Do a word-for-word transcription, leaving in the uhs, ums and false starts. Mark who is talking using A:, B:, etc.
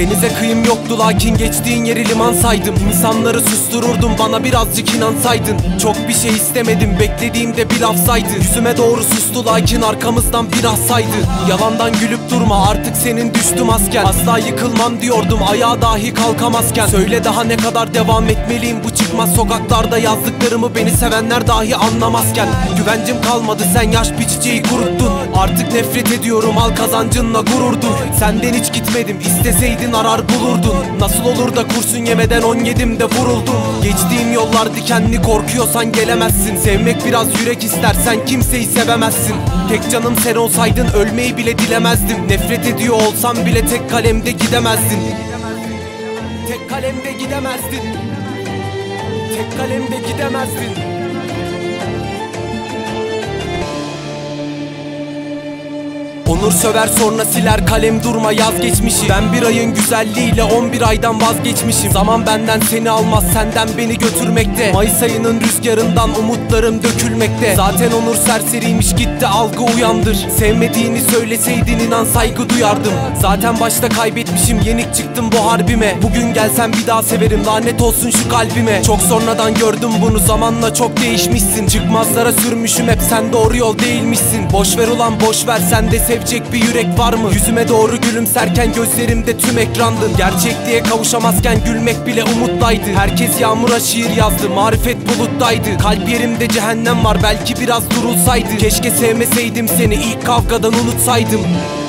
A: Denize kıyım yoktu lakin geçtiğin yeri liman saydım. İnsanları sustururdum, bana birazcık inansaydın. Çok bir şey istemedim, beklediğimde bir laf saydı. Yüzüme doğru sustu lakin arkamızdan biraz saydı. Yalandan gülüp durma, artık senin düştüm asker. Asla yıkılmam diyordum, ayağa dahi kalkamazken. Söyle daha ne kadar devam etmeliyim bu çıkmaz sokaklarda, yazdıklarımı beni sevenler dahi anlamazken. Güvencim kalmadı, sen yaş bir çiçeği kuruttun. Artık nefret ediyorum, al kazancınla gurur duy. Senden hiç gitmedim, isteseydin arar bulurdun. Nasıl olur da kurşun yemeden on yedimde vuruldum. Geçtiğim yollar dikenli, korkuyorsan gelemezsin. Sevmek biraz yürek ister, sen kimseyi sevemezsin. Tek canım sen olsaydın ölmeyi bile dilemezdim. Nefret ediyor olsam bile tek kalemde gidemezdin. Tek kalemde gidemezdin. Tek kalemde gidemezdin. Onur söver sonra siler, kalem durma yaz geçmişi. Ben bir ayın güzelliğiyle on bir aydan vazgeçmişim. Zaman benden seni almaz, senden beni götürmekte. Mayıs ayının rüzgarından umutlarım dökülmekte. Zaten Onur serseriymiş, gitti algı uyandır. Sevmediğini söyleseydin inan saygı duyardım. Zaten başta kaybetmişim, yenik çıktım bu harbime. Bugün gelsen bir daha severim, lanet olsun şu kalbime. Çok sonradan gördüm bunu, zamanla çok değişmişsin. Çıkmazlara sürmüşüm hep, sen doğru yol değilmişsin. Boş ver ulan boş ver, sende sevecek bir yürek var mı? Yüzüme doğru gülümserken gözlerimde tüm ekrandın. Gerçekliğe kavuşamazken gülmek bile umuttaydı. Herkes yağmura şiir yazdı, marifet buluttaydı. Kalp yerimde cehennem var, belki biraz durulsaydı. Keşke sevmeseydim seni, ilk kavgadan unutsaydım.